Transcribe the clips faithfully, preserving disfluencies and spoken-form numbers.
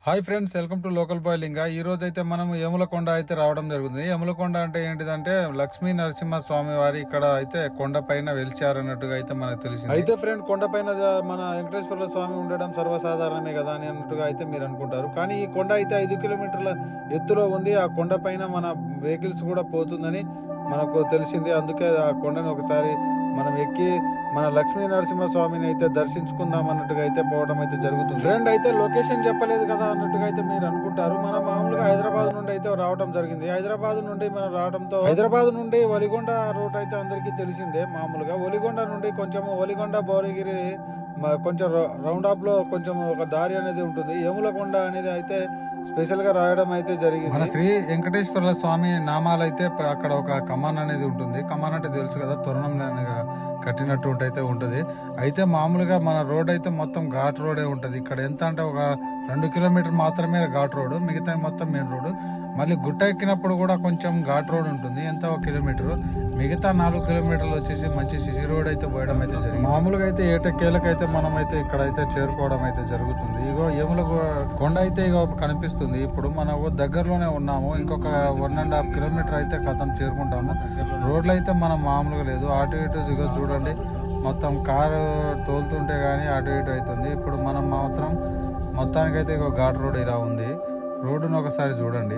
Hi friends, welcome to local boy Linga. ఈ రోజు అయితే మనం యములకొండ అయితే రావడం జరుగుతుంది. యములకొండ అంటే ఏంటిదంటే లక్ష్మీ నరసింహ స్వామి వారి ఇక్కడ అయితే కొండ పైన వెలిచారు అన్నట్టుగా అయితే మనకు తెలిసింది. అయితే ఫ్రెండ్, కొండ పైన మన వెంకటేశ్వర స్వామి ఉండడం సర్వసాధారణమే కదా అని అన్నట్టుగా అయితే మీరు అనుకుంటారు. కానీ ఈ కొండ అయితే ఐదు కిలోమీటర్ల ఎత్తులో ఉంది. ఆ కొండ పైన మన వెహికల్స్ కూడా పోతుందని మనకు తెలిసింది. అందుకే ఆ కొండను ఒకసారి మనం ఎక్కి మన లక్ష్మీ నరసింహ స్వామిని అయితే దర్శించుకుందాం అన్నట్టుగా అయితే పోవడం అయితే జరుగుతుంది. ఫ్రెండ్, అయితే లొకేషన్ చెప్పలేదు కదా అన్నట్టుగా అయితే మీరు అనుకుంటారు. మనం మామూలుగా హైదరాబాద్ నుండి అయితే రావడం జరిగింది. హైదరాబాద్ నుండి మనం రావడంతో హైదరాబాద్ నుండి ఒలిగొండ రూట్ అయితే అందరికీ తెలిసిందే. మామూలుగా ఒలిగొండ నుండి కొంచెం ఒలిగొండ భువనగిరి కొంచెం రౌండ్ అప్ లో కొంచెం ఒక దారి అనేది ఉంటుంది. యములకొండ అనేది అయితే స్పెషల్ గా రాయడం అయితే జరిగింది. మన శ్రీ వెంకటేశ్వర స్వామి నామాలు అయితే అక్కడ ఒక కమాన్ అనేది ఉంటుంది. కమాన్ అంటే తెలుసు కదా, తోరణం కట్టినట్టు అయితే ఉంటుంది. అయితే మామూలుగా మన రోడ్ అయితే మొత్తం ఘాట్ రోడే ఉంటుంది. ఇక్కడ ఎంత అంటే ఒక రెండు కిలోమీటర్ మాత్రమే ఘాట్ రోడ్, మిగతా మొత్తం మెయిన్ రోడ్. మళ్ళీ గుట్ట ఎక్కినప్పుడు కూడా కొంచెం ఘాట్ రోడ్ ఉంటుంది, ఎంత ఒక కిలోమీటర్. మిగతా నాలుగు కిలోమీటర్లు వచ్చేసి మంచి సిసి రోడ్ అయితే పోయడం అయితే జరిగింది. మామూలుగా అయితే ఏటకేళ్ళకైతే మనం అయితే ఇక్కడ అయితే చేరుకోవడం అయితే జరుగుతుంది. ఇగో యముల కొండ అయితే ఇగో కనిపిస్తుంది. ఇప్పుడు మనం దగ్గరలోనే ఉన్నాము. ఇంకొక వన్ అండ్ హాఫ్ కిలోమీటర్ అయితే కథం చేరుకుంటాము. రోడ్లు అయితే మనం మామూలుగా లేదు, అటు ఇటు ఇగో చూడండి, మొత్తం కారు తోలుతుంటే గానీ అటు ఇటు అవుతుంది. ఇప్పుడు మనం మాత్రం మొత్తానికైతే ఇక ఘాట్ రోడ్ ఇలా ఉంది. రోడ్డును ఒకసారి చూడండి,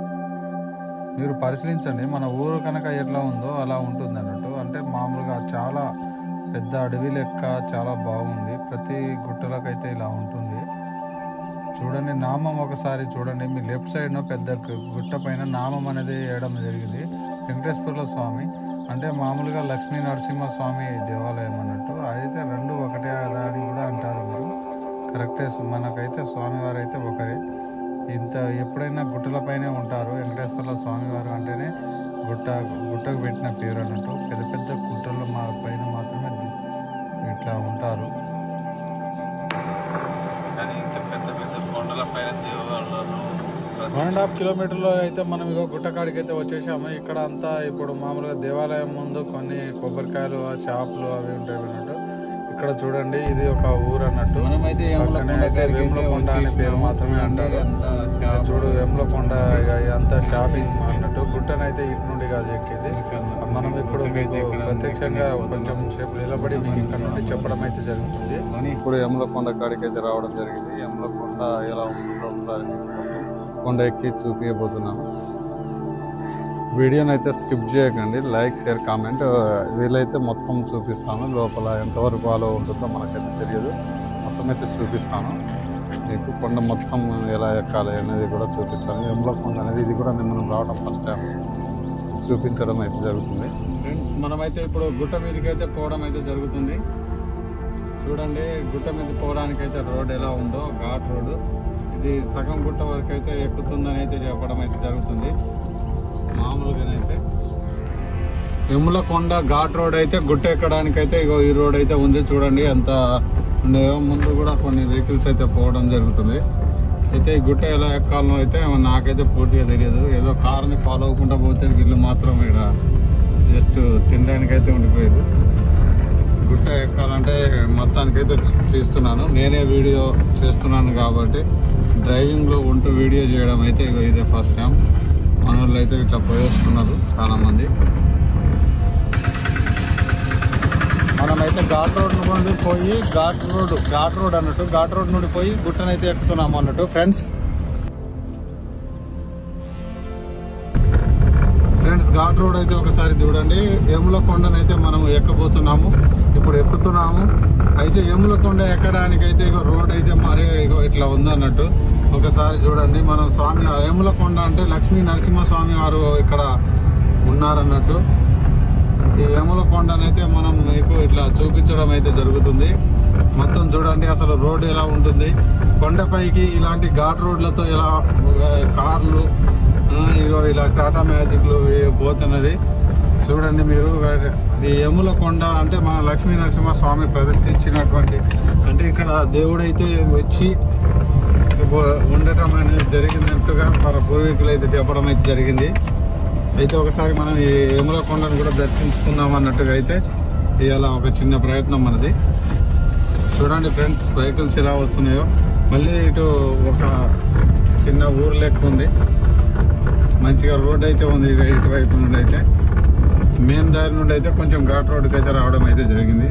మీరు పరిశీలించండి. మన ఊరు కనుక ఎట్లా ఉందో అలా ఉంటుంది అన్నట్టు. అంటే మామూలుగా చాలా పెద్ద అడవి లెక్క చాలా బాగుంది. ప్రతి గుట్టలకైతే ఇలా ఉంటుంది. చూడండి, నామం ఒకసారి చూడండి. మీ లెఫ్ట్ సైడ్ పెద్ద గుట్ట పైన నామం అనేది వేయడం జరిగింది. వెంకటేశ్వర స్వామి అంటే మామూలుగా లక్ష్మీ నరసింహ స్వామి దేవాలయం అన్నట్టు. అయితే రెండు ఒకటే కదా అని కూడా అంటారు మీరు. కరెక్టే, మనకైతే స్వామివారు అయితే ఒకరే. ఇంత ఎప్పుడైనా గుట్టలపైనే ఉంటారు. వెంకటేశ్వర స్వామివారు అంటేనే గుట్ట గుట్టకు పెట్టిన పేరు అన్నట్టు. పెద్ద పెద్ద గుట్టలు మా పైన మాత్రమే ఇట్లా ఉంటారు. కానీ ఇంత పెద్ద పెద్ద కొండల పైన దేవాలయాలు వన్ అండ్ హాఫ్ కిలోమీటర్లో అయితే మనం ఇగో గుట్టకాడికి అయితే వచ్చేసాము. ఇక్కడ అంతా ఇప్పుడు మామూలుగా దేవాలయం ముందు కొన్ని కొబ్బరికాయలు, షాపులు అవి ఉంటాయి అన్నట్టు. ఇక్కడ చూడండి, ఇది ఒక ఊరు అన్నట్టు. మనమైతే వేములకొండ అనే పేరు మాత్రమే అంటారు. చూడు, వేములకొండ అంతా షాపింగ్ అన్నట్టు. గుట్టనైతే ఇటు నుండి కాదు ఎక్కింది. మనం ఇప్పుడు మీకు ప్రత్యక్షంగా కొంచెం సేపు నిలబడి ఇక్కడ నుండి చెప్పడం అయితే జరుగుతుంది. ఇప్పుడు వేములకొండ కాడికి అయితే రావడం జరిగింది. వేములకొండ ఎలా ఉంటుందో ఒకసారి కొండ ఎక్కి చూపించబోతున్నాను. వీడియోని అయితే స్కిప్ చేయకండి, లైక్, షేర్, కామెంట్. వీలైతే మొత్తం చూపిస్తాను. లోపల ఎంతవరకు ఫాలో ఉంటుందో మనకైతే తెలియదు. మొత్తం అయితే చూపిస్తాను మీకు. కొండ మొత్తం ఎలా ఎక్కాలి అనేది కూడా చూపిస్తాను. యములకొండ అనేది ఇది కూడా మనం రావడం ఫస్ట్ టైం చూపించడం అయితే జరుగుతుంది. ఫ్రెండ్స్, మనమైతే ఇప్పుడు గుట్ట మీదకి అయితే పోవడం అయితే జరుగుతుంది. చూడండి, గుట్ట మీద పోవడానికి అయితే రోడ్ ఎలా ఉందో, ఘాట్ రోడ్. ఇది సగం గుట్ట వరకు అయితే ఎక్కుతుందని అయితే చెప్పడం అయితే జరుగుతుంది. మామూలుగానైతే యములకొండ ఘాట్ రోడ్ అయితే గుట్ట ఎక్కడానికి అయితే ఇగో ఈ రోడ్ అయితే ఉంది. చూడండి ఎంత ఉండేవో. ముందు కూడా కొన్ని వెహికల్స్ అయితే పోవడం జరుగుతుంది. అయితే ఈ గుట్ట ఎలా ఎక్కాలనో అయితే నాకైతే పూర్తిగా తెలియదు. ఏదో కార్ని ఫాలో అవ్వకుండా పోతే వీళ్ళు మాత్రం ఇక్కడ జస్ట్ తినడానికి అయితే ఉండిపోయేది. గుట్ట ఎక్కాలంటే మొత్తానికైతే చేస్తున్నాను, నేనే వీడియో చేస్తున్నాను కాబట్టి డ్రైవింగ్లో ఉంటూ వీడియో చేయడం అయితే ఇగో ఇదే ఫస్ట్ టైం. మన వాళ్ళు అయితే ఇట్లా పోయేస్తున్నారు చాలా మంది. మనమైతే ఘాట్ రోడ్ నుండి పోయి ఘాట్ రోడ్ ఘాట్ రోడ్ అన్నట్టు ఘాట్ రోడ్ నుండి పోయి గుట్టనైతే ఎక్కుతున్నాము అన్నట్టు. ఫ్రెండ్స్ ఫ్రెండ్స్ ఘాట్ రోడ్ అయితే ఒకసారి చూడండి. యములకొండనైతే మనం ఎక్కబోతున్నాము, ఇప్పుడు ఎక్కుతున్నాము. అయితే యములకొండ ఎక్కడానికి అయితే ఇగో రోడ్ అయితే మరి ఇగో ఇట్లా ఉందన్నట్టు. ఒకసారి చూడండి, మనం స్వామి యములకొండ అంటే లక్ష్మీ నరసింహ స్వామి వారు ఇక్కడ ఉన్నారన్నట్టు. ఈ యములకొండనైతే మనం మీకు ఇట్లా చూపించడం అయితే జరుగుతుంది. మొత్తం చూడండి అసలు రోడ్ ఎలా ఉంటుంది. కొండపైకి ఇలాంటి ఘాట్ రోడ్లతో ఇలా కార్లు ఇగో ఇలా టాటా మ్యాజిక్లు పోతున్నది. చూడండి మీరు, ఈ యములకొండ అంటే మన లక్ష్మీ నరసింహ స్వామి ప్రతిష్ఠించినటువంటి, అంటే ఇక్కడ దేవుడైతే వచ్చి ఉండటం అనేది జరిగినట్టుగా మన పూర్వీకులు అయితే చెప్పడం అయితే జరిగింది. అయితే ఒకసారి మనం ఈ యములకొండను కూడా దర్శించుకుందాం అన్నట్టుగా అయితే ఇవాళ ఒక చిన్న ప్రయత్నం మనది. చూడండి ఫ్రెండ్స్, వెహికల్స్ ఎలా వస్తున్నాయో. మళ్ళీ ఇటు ఒక ఊరు లెక్క ఉంది. మంచిగా రోడ్ అయితే ఉంది. ఇక ఇటువైపు నుండి అయితే మెయిన్ దారి నుండి అయితే కొంచెం ఘాట్ రోడ్కి అయితే రావడం అయితే జరిగింది.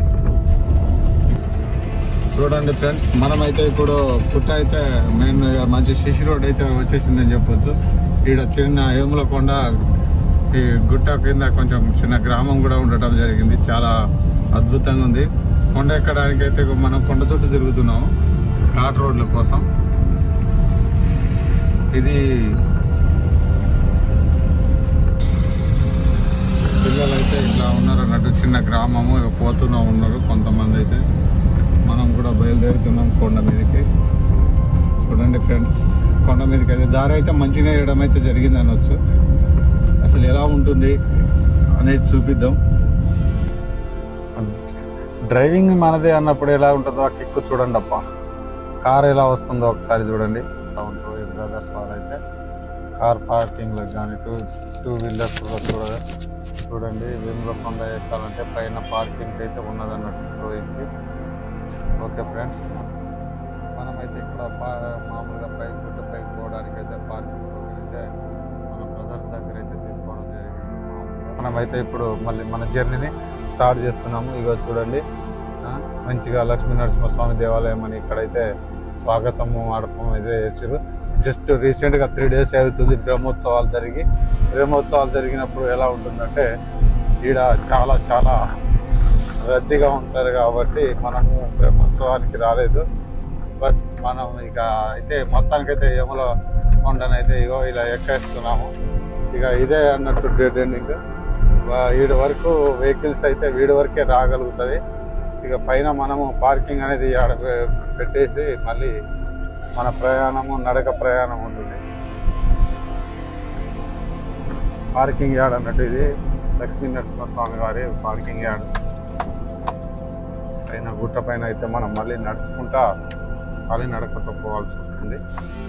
చూడండి ఫ్రెండ్స్, మనమైతే ఇప్పుడు పుట్ట అయితే మెయిన్ మంచి సిసి రోడ్ అయితే వచ్చేసిందని చెప్పొచ్చు. ఇక్కడ చిన్న ఏములకొండ ఈ గుట్ట కింద కొంచెం చిన్న గ్రామం కూడా ఉండటం జరిగింది. చాలా అద్భుతంగా ఉంది. కొండ ఎక్కడానికి అయితే మనం కొండ చుట్టూ తిరుగుతున్నాము ఘాట్ రోడ్ల కోసం. ఇది పిల్లలు అయితే ఇట్లా ఉన్నారు అన్నట్టు, చిన్న గ్రామము. పోతూనే ఉన్నారు కొంతమంది అయితే. మనం కూడా బయలుదేరుతున్నాం కొండ మీదకి. చూడండి ఫ్రెండ్స్, కొండ మీదకి అయితే దారి అయితే మంచిగా వేయడం అయితే జరిగింది అనొచ్చు. అసలు ఎలా ఉంటుంది అనేది చూపిద్దాం. డ్రైవింగ్ మనదే అన్నప్పుడు ఎలా ఉంటుందో ఆ కిక్కు చూడండి అబ్బా. కార్ ఎలా వస్తుందో ఒకసారి చూడండి. ఎలా ఉంటుందో ఈ బ్రదర్స్ వాళ్ళు అయితే కార్ పార్కింగ్లో కానీ టూ టూ వీలర్స్ కూడా చూడగా చూడండి. వేములకొండ ఎక్కాలంటే పైన పార్కింగ్ అయితే ఉన్నదన్నట్టు ఇది. ఓకే ఫ్రెండ్స్, మనమైతే ఇక్కడ మామూలుగా పైకి గుట్ట పైకి పోవడానికి అయితే పార్కింగ్ అయితే మన బ్రదర్స్ దగ్గర అయితే తీసుకోవడం జరిగింది. మనమైతే ఇప్పుడు మళ్ళీ మన జర్నీని స్టార్ట్ చేస్తున్నాము. ఇగో చూడండి, మంచిగా లక్ష్మీ నరసింహస్వామి దేవాలయం అని ఇక్కడైతే స్వాగతము ఆడపం అయితే చేసారు. జస్ట్ రీసెంట్గా త్రీ డేస్ అవుతుంది బ్రహ్మోత్సవాలు జరిగి. బ్రహ్మోత్సవాలు జరిగినప్పుడు ఎలా ఉంటుందంటే ఈడ చాలా చాలా రద్దీగా ఉంటారు కాబట్టి మనము బ్రహ్మోత్సవానికి రాలేదు. బట్ మనం ఇక అయితే మొత్తానికైతే యముల కొండనైతే ఇగో ఇలా ఎక్కేస్తున్నాము. ఇక ఇదే అన్నట్టు డెడ్ ఎండింగ్. వీడి వరకు వెహికల్స్ అయితే వీడి వరకే రాగలుగుతుంది. ఇక పైన మనము పార్కింగ్ అనేది ఆడ పెట్టేసి మళ్ళీ మన ప్రయాణము నడక ప్రయాణం ఉంటుంది. పార్కింగ్ యార్డ్ అన్నట్టు ఇది లక్ష్మీ నరసింహస్వామి వారి పార్కింగ్ యార్డ్. పైన గుట్ట పైన అయితే మనం మళ్ళీ నడుచుకుంటా ఖాళీ నడకతో పోవాల్సి వస్తుంది.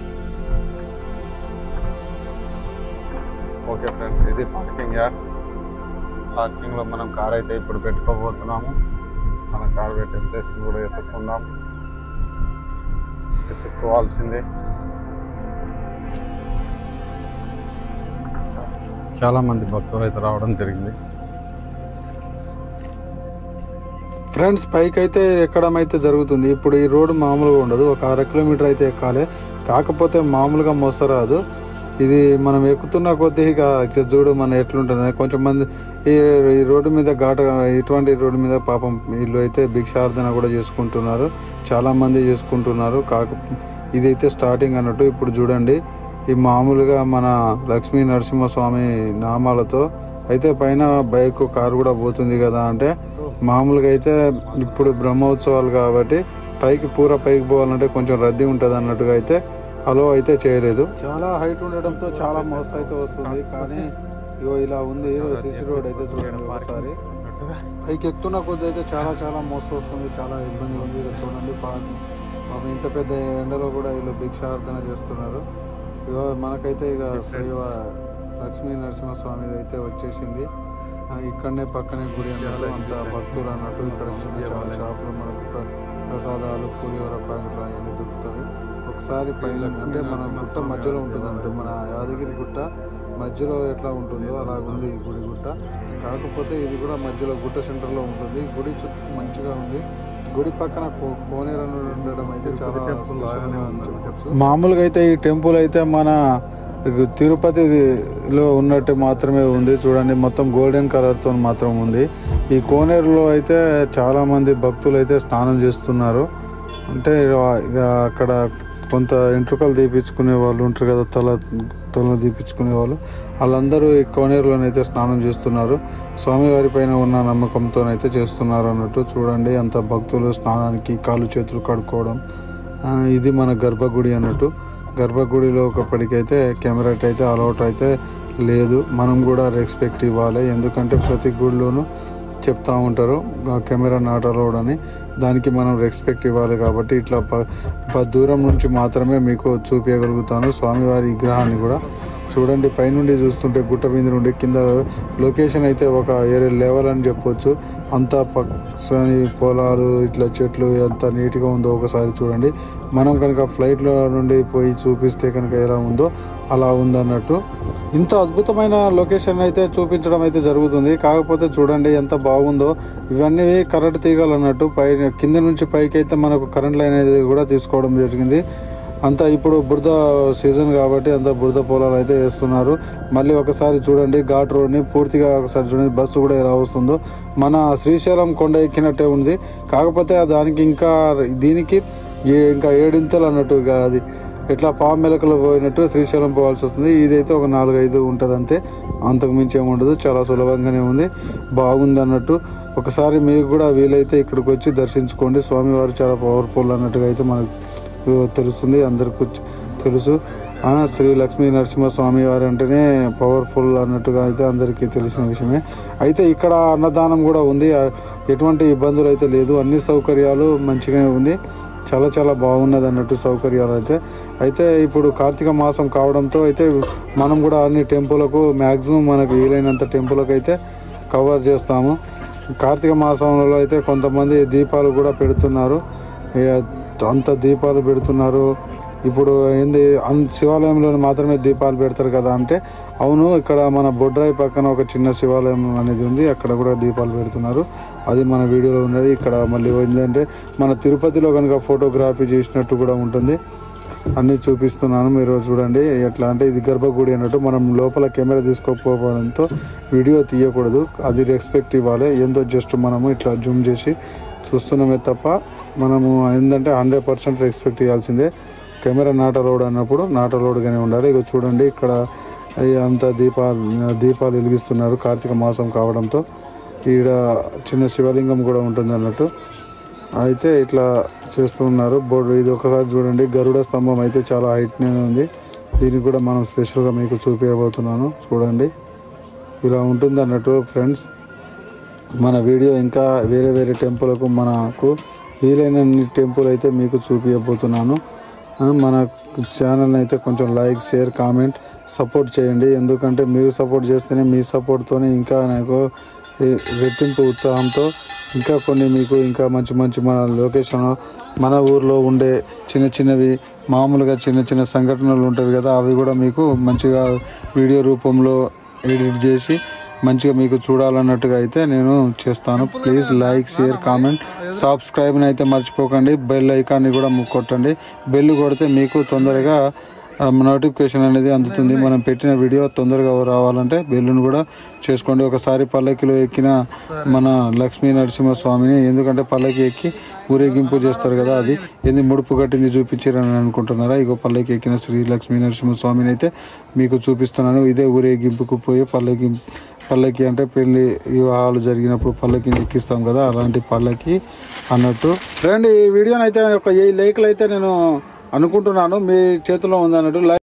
ఓకే ఫ్రెండ్స్, ఇది పార్కింగ్ యార్డ్. పార్కింగ్లో మనం కార్ అయితే ఇప్పుడు పెట్టుకోబోతున్నాము. మన కార్ పెట్టే ప్లేస్ కూడా ఎత్తుకుందాం. ఎత్తుకోవాల్సిందే. చాలా మంది భక్తులు అయితే రావడం జరిగింది. ఫ్రెండ్స్, పైకి అయితే ఎక్కడం అయితే జరుగుతుంది. ఇప్పుడు ఈ రోడ్డు మామూలుగా ఉండదు. ఒక అర కిలోమీటర్ అయితే ఎక్కాలి. కాకపోతే మామూలుగా మోసరాదు. ఇది మనం ఎక్కుతున్న కొద్దీ ఇక చూడు మన ఎట్లుంటుంది. కొంచెం మంది ఈ ఈ రోడ్డు మీద ఘాట ఇటువంటి రోడ్డు మీద పాపం వీళ్ళు అయితే భిక్షార్థన కూడా చేసుకుంటున్నారు. చాలా మంది చేసుకుంటున్నారు. కాక ఇదైతే స్టార్టింగ్ అన్నట్టు. ఇప్పుడు చూడండి, ఈ మామూలుగా మన లక్ష్మీ నరసింహస్వామి నామాలతో అయితే పైన బైక్ కారు కూడా పోతుంది కదా. అంటే మామూలుగా అయితే ఇప్పుడు బ్రహ్మోత్సవాలు కాబట్టి పైకి పూర పైకి పోవాలంటే కొంచెం రద్దీ ఉంటుంది అన్నట్టుగా అయితే అలో అయితే చేయలేదు. చాలా హైట్ ఉండడంతో చాలా మోస్తు అయితే వస్తుంది. కానీ ఇగో ఇలా ఉంది సిసి రోడ్ అయితే చూడండి. ఒకసారి పైకి ఎక్కుతున్న కొద్ది అయితే చాలా చాలా మోస్తు వస్తుంది. చాలా ఇబ్బంది ఉంది. ఇక చూడండి, పాపం ఇంత పెద్ద ఎండలో కూడా వీళ్ళు భిక్షార్థన చేస్తున్నారు. ఇగో మనకైతే ఇక శ్రీ లక్ష్మీ నరసింహస్వామి అయితే వచ్చేసింది. ఇక్కడనే పక్కనే గుడి అన్నట్టు, అంత భక్తులు అన్నట్టు. ఇక్కడ చిన్న చాలా షాపులు మనకు ప్రసాదాలు పులిహోర ప్యాకెట్లు అవన్నీ దొరుకుతుంది. ఒకసారి పైన అంటే మన గుట్ట మధ్యలో ఉంటుంది అంటే మన యాదగిరి గుట్ట మధ్యలో ఎట్లా ఉంటుందో అలా ఉంది ఈ గుడి గుట్ట. కాకపోతే ఇది కూడా మధ్యలో గుట్ట సెంటర్లో ఉంటుంది. గుడి చుట్టూ మంచిగా ఉంది. గుడి పక్కన కోనేరు ఉండడం అయితే చాలా స్పెషల్గా అని చెప్పచ్చు. మామూలుగా అయితే ఈ టెంపుల్ అయితే మన తిరుపతిలో ఉన్నట్టు మాత్రమే ఉంది. చూడండి, మొత్తం గోల్డెన్ కలర్తో మాత్రం ఉంది. ఈ కోనేరులో అయితే చాలా మంది భక్తులు అయితే స్నానం చేస్తున్నారు. అంటే ఇక అక్కడ కొంత ఎంట్రుకలు తీపించుకునే వాళ్ళు ఉంటారు కదా, తల తల తీపించుకునే వాళ్ళు, వాళ్ళందరూ ఈ కోనేరులోనైతే స్నానం చేస్తున్నారు. స్వామివారి పైన ఉన్న నమ్మకంతోనైతే చేస్తున్నారు అన్నట్టు. చూడండి, అంత భక్తులు స్నానానికి కాళ్ళు చేతులు కడుక్కోవడం. ఇది మన గర్భగుడి అన్నట్టు. గర్భగుడిలో ఒకప్పటికైతే కెమెరా అయితే అలౌట్ అయితే లేదు. మనం కూడా రెస్పెక్ట్ ఇవ్వాలి. ఎందుకంటే ప్రతి గుడిలోనూ చెప్తా ఉంటారు కెమెరా నాట్ అలౌడ్ అని. దానికి మనం రెస్పెక్ట్ ఇవ్వాలి. కాబట్టి ఇట్లా ప దూరం నుంచి మాత్రమే మీకు చూపించగలుగుతాను స్వామివారి విగ్రహాన్ని కూడా. చూడండి పైనుండి చూస్తుంటే గుట్ట మీద నుండి కింద లొకేషన్ అయితే ఒక ఏరే లెవెల్ అని చెప్పొచ్చు. అంతా పచ్చని పొలాలు ఇట్లా చెట్లు ఎంత నీట్గా ఉందో ఒకసారి చూడండి. మనం కనుక ఫ్లైట్లో నుండి పోయి చూపిస్తే కనుక ఎలా ఉందో అలా ఉందన్నట్టు. ఇంత అద్భుతమైన లొకేషన్ అయితే చూపించడం అయితే జరుగుతుంది. కాకపోతే చూడండి ఎంత బాగుందో. ఇవన్నీ కరెంట్ తీగలు అన్నట్టు. పై కింద నుంచి పైకి అయితే మనకు కరెంట్ లైన్ అనేది కూడా తీసుకోవడం జరిగింది. అంతా ఇప్పుడు బురద సీజన్ కాబట్టి అంతా బురద పొలాలు అయితే వేస్తున్నారు. మళ్ళీ ఒకసారి చూడండి ఘాట్ రోడ్ని పూర్తిగా ఒకసారి చూడండి. బస్సు కూడా ఎలా వస్తుందో మన శ్రీశైలం కొండ ఎక్కినట్టే ఉంది. కాకపోతే దానికి ఇంకా దీనికి ఇంకా ఏడింతలు అన్నట్టు అది ఎట్లా పాము మెలకలు పోయినట్టు శ్రీశైలం పోవాల్సి వస్తుంది. ఇదైతే ఒక నాలుగైదు ఉంటుంది అంతే, అంతకు మించి ఏమి ఉండదు. చాలా సులభంగానే ఉంది, బాగుంది అన్నట్టు. ఒకసారి మీరు కూడా వీలైతే ఇక్కడికి వచ్చి దర్శించుకోండి. స్వామివారు చాలా పవర్ఫుల్ అన్నట్టుగా అయితే మనకు తెలుస్తుంది, అందరికీ తెలుసు. శ్రీ లక్ష్మీ నరసింహస్వామి వారు అంటేనే పవర్ఫుల్ అన్నట్టుగా అయితే అందరికీ తెలిసిన విషయమే. అయితే ఇక్కడ అన్నదానం కూడా ఉంది, ఎటువంటి ఇబ్బందులు అయితే లేదు, అన్ని సౌకర్యాలు మంచిగానే ఉంది. చాలా చాలా బాగున్నది అన్నట్టు సౌకర్యాలు అయితే. అయితే ఇప్పుడు కార్తీక మాసం కావడంతో అయితే మనం కూడా అన్ని టెంపుల్కు మ్యాక్సిమం మనకు వీలైనంత టెంపుల్కి అయితే కవర్ చేస్తాము. కార్తీక మాసంలో అయితే కొంతమంది దీపాలు కూడా పెడుతున్నారు, అంత దీపాలు పెడుతున్నారు. ఇప్పుడు ఏంది శివాలయంలో మాత్రమే దీపాలు పెడతారు కదా అంటే, అవును ఇక్కడ మన బొడ్రాయి పక్కన ఒక చిన్న శివాలయం అనేది ఉంది, అక్కడ కూడా దీపాలు పెడుతున్నారు. అది మన వీడియోలో ఉన్నది. ఇక్కడ మళ్ళీ ఏంటంటే మన తిరుపతిలో కనుక ఫోటోగ్రఫీ చేసినట్టు కూడా ఉంటుంది, అన్నీ చూపిస్తున్నాను మీరు చూడండి. ఎట్లా అంటే ఇది గర్భగుడి అన్నట్టు. మనం లోపల కెమెరా తీసుకోకపోవడంతో వీడియో తీయకూడదు, అది రెస్పెక్ట్ ఇవ్వాలి. ఏందో జస్ట్ మనము ఇట్లా జూమ్ చేసి చూస్తున్నామే తప్ప మనము ఏంటంటే హండ్రెడ్ పర్సెంట్ రెస్పెక్ట్ ఇవ్వాల్సిందే. కెమెరా నాట్ అలౌడ్ అన్నప్పుడు నాట్ అలౌడ్గానే ఉండాలి. ఇక చూడండి ఇక్కడ అంత దీపాలు దీపాలు వెలిగిస్తున్నారు కార్తీక మాసం కావడంతో. ఈడ చిన్న శివలింగం కూడా ఉంటుంది అన్నట్టు. అయితే ఇట్లా చేస్తున్నారు బోర్డు. ఇది ఒకసారి చూడండి, గరుడ స్తంభం అయితే చాలా హైట్నే ఉంది. దీన్ని కూడా మనం స్పెషల్గా మీకు చూపించబోతున్నాను, చూడండి ఇలా ఉంటుంది అన్నట్టు. ఫ్రెండ్స్, మన వీడియో ఇంకా వేరే వేరే టెంపుల్కు మనకు వీలైన టెంపుల్ అయితే మీకు చూపించబోతున్నాను. మన ఛానల్ని అయితే కొంచెం లైక్, షేర్, కామెంట్, సపోర్ట్ చేయండి. ఎందుకంటే మీరు సపోర్ట్ చేస్తేనే, మీ సపోర్ట్తోనే ఇంకా నాకు రెట్టింపు ఉత్సాహంతో ఇంకా కొన్ని మీకు ఇంకా మంచి మంచి మన లొకేషన్, మన ఊర్లో ఉండే చిన్న చిన్నవి మామూలుగా చిన్న చిన్న సంఘటనలు ఉంటాయి కదా, అవి కూడా మీకు మంచిగా వీడియో రూపంలో ఎడిట్ చేసి మంచిగా మీకు చూడాలన్నట్టుగా అయితే నేను చేస్తాను. ప్లీజ్ లైక్, షేర్, కామెంట్, సబ్స్క్రైబ్ని అయితే మర్చిపోకండి. బెల్ ఐకాన్ని కూడా కొట్టండి. బెల్ కొడితే మీకు తొందరగా నోటిఫికేషన్ అనేది అందుతుంది. మనం పెట్టిన వీడియో తొందరగా రావాలంటే బెల్లును కూడా చేసుకోండి. ఒకసారి పల్లకిలో ఎక్కిన మన లక్ష్మీ నరసింహస్వామిని, ఎందుకంటే పల్లకి ఎక్కి ఊరేగింపు చేస్తారు కదా, అది ఏంది ముడుపు కట్టింది చూపించారని అనుకుంటున్నారా? ఇగో పల్లకి ఎక్కిన శ్రీ లక్ష్మీ నరసింహస్వామిని అయితే మీకు చూపిస్తున్నాను. ఇదే ఊరేగింపుకు పోయి పల్లకి పల్లకి అంటే పెళ్లి వివాహాలు జరిగినప్పుడు పల్లకిని ఎక్కిస్తాం కదా, అలాంటి పల్లకి అన్నట్టు. రండి, ఈ వీడియోని అయితే ఒక ఏ లైక్లు అయితే నేను అనుకుంటున్నాను, మీ చేతిలో ఉందన్నట్టు.